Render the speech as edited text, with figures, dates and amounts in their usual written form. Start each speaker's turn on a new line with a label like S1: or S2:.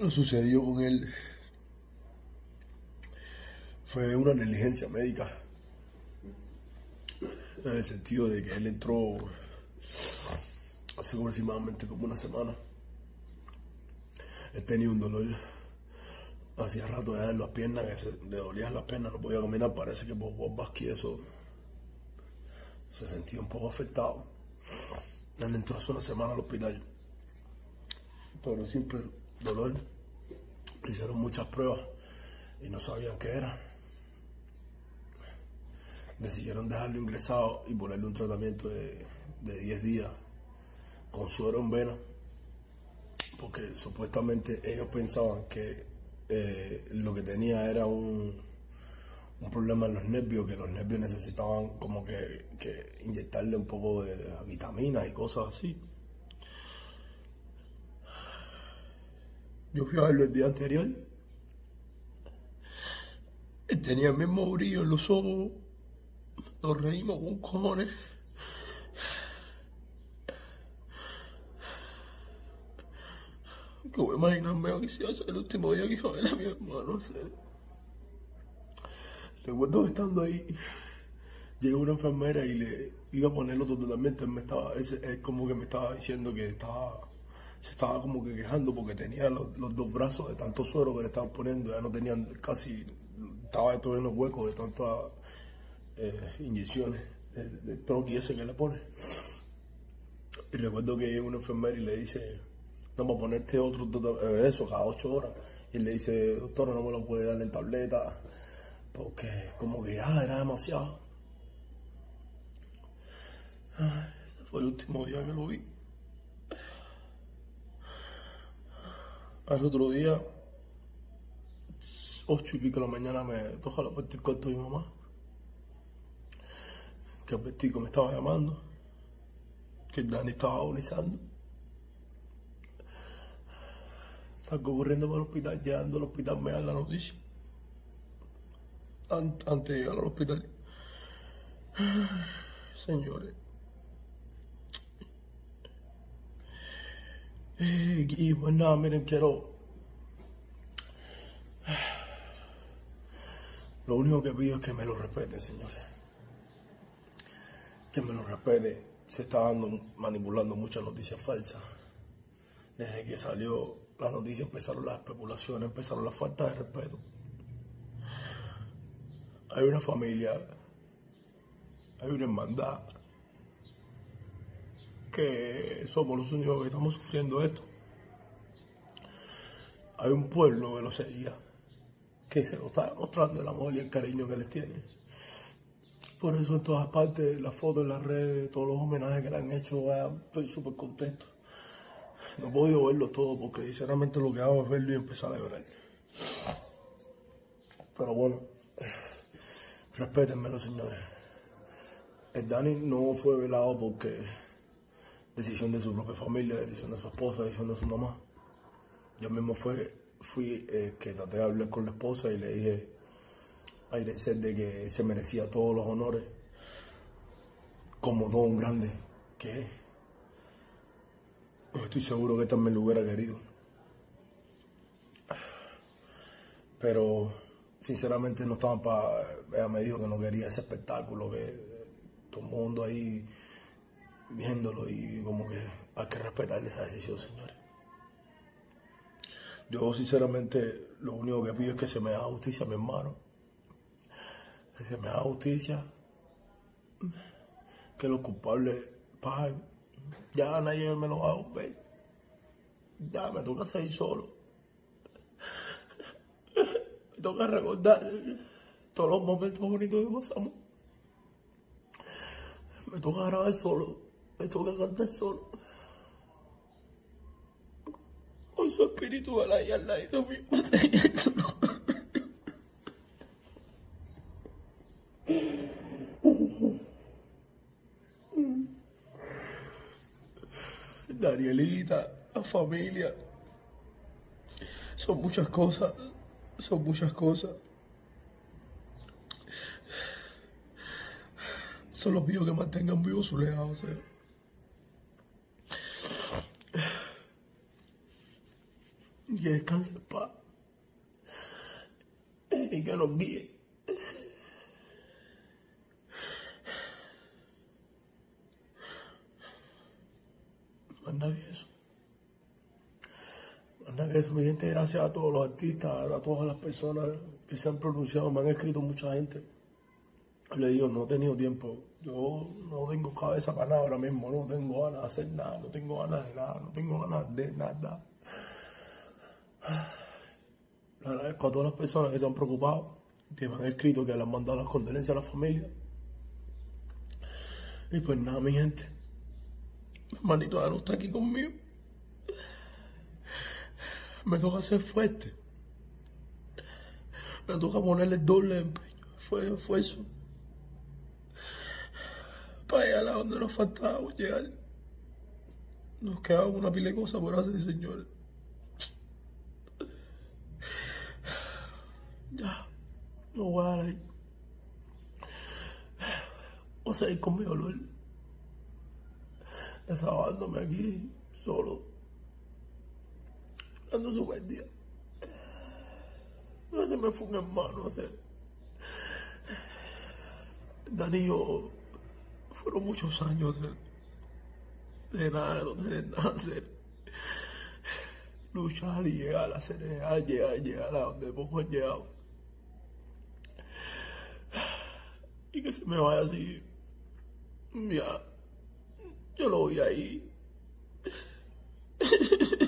S1: lo sucedió con él fue una negligencia médica, en el sentido de que él entró hace aproximadamente como una semana. Él tenía un dolor hacía rato ya en las piernas, que le dolían las piernas, no podía caminar. Parece que por Bob Basky eso se sentía un poco afectado. Él entró hace una semana al hospital, pero simple dolor. Le hicieron muchas pruebas y no sabían qué era. Decidieron dejarlo ingresado y ponerle un tratamiento de 10 días con suero en vena, porque supuestamente ellos pensaban que lo que tenía era un problema en los nervios, que los nervios necesitaban como que inyectarle un poco de vitaminas y cosas así. Yo fui a verlo el día anterior. Él tenía el mismo brillo en los ojos. Nos reímos con cojones. Que voy a imaginarme que si hace el último día que iba a ver a mi hermano, no sé. Recuerdo que estando ahí, llegó una enfermera y le iba a poner otro tratamiento. Él como que me estaba diciendo que se estaba como que quejando porque tenía los dos brazos de tanto suero que le estaban poniendo. Ya no tenían casi, estaba todo en los huecos de tantas inyecciones, del troqui ese que le pone. Y recuerdo que llega una enfermera y le dice: no, para ponerte otro eso cada 8 horas. Y él le dice: doctora, no me lo puede dar en tableta, porque como que ya era demasiado. Ese fue el último día que lo vi. Al otro día, 8:00 de la mañana, me toca la puerta del cuarto de mi mamá, que Albertico me estaba llamando, que el Dani estaba agonizando. Salgo corriendo para el hospital. Llegando al hospital me dan la noticia. Antes de llegar al hospital, señores, y pues nada, miren, lo único que pido es que me lo respeten, señores. Que me lo respete. Se está manipulando muchas noticias falsas. Desde que salió la noticia empezaron las especulaciones, empezaron las faltas de respeto. Hay una familia, hay una hermandad, que somos los únicos que estamos sufriendo esto. Hay un pueblo que lo seguía, que se lo está demostrando el amor y el cariño que les tiene. Por eso en todas partes, las fotos en las redes, todos los homenajes que le han hecho, estoy súper contento. No he podido verlo todo porque sinceramente lo que hago es verlo y empezar a llorar. Pero bueno, respétenmelo, señores. El Dani no fue velado porque decisión de su propia familia, decisión de su esposa, decisión de su mamá. Yo mismo fui que traté de hablar con la esposa y le dije a Irecel de que se merecía todos los honores, como todo un grande que es. Estoy seguro que también lo hubiera querido. Pero sinceramente no estaban para... Ella me dijo que no quería ese espectáculo, que todo el mundo ahí viéndolo, y como que hay que respetarle esa decisión, señores. Yo sinceramente lo único que pido es que se me haga justicia a mi hermano. Que se me haga justicia. Que los culpables paguen. Ya nadie me lo va a volver. Ya me toca seguir solo. Me toca recordar todos los momentos bonitos que pasamos. Me toca grabar solo. Me toca cantar solo. Con su espíritu ahí al lado mío. Danielita, la familia. Son muchas cosas. Son muchas cosas. Solo pido que mantengan vivo su legado, ¿sí? y que descanse en paz y que nos guíe. Más nada que eso. Más nada que eso, mi gente. Gracias a todos los artistas, a todas las personas que se han pronunciado. Me han escrito mucha gente. Le digo, no he tenido tiempo. Yo no tengo cabeza para nada ahora mismo. No tengo ganas de hacer nada. No tengo ganas de nada. No tengo ganas de nada. Le agradezco a todas las personas que se han preocupado, que me han escrito, que le han mandado las condolencias a la familia. Y pues nada, mi gente. Mi hermanito ya no está aquí conmigo. Me toca ser fuerte. Me toca ponerle el doble de empeño, esfuerzo. Para llegar a donde nos faltaba llegar. Nos quedaba una pila de cosas por hacer, señores. Ya, no voy a dar ahí. Voy a seguir con mi dolor. Desahogándome aquí, solo. Dando su buen día. No se me fue un hermano a hacer. Dani y yo fueron muchos años de nada, de no tener nada a hacer. Luchar y llegar a hacer, llegar a donde poco han llegado. Y que se me vaya así. Ya, yo lo voy ahí.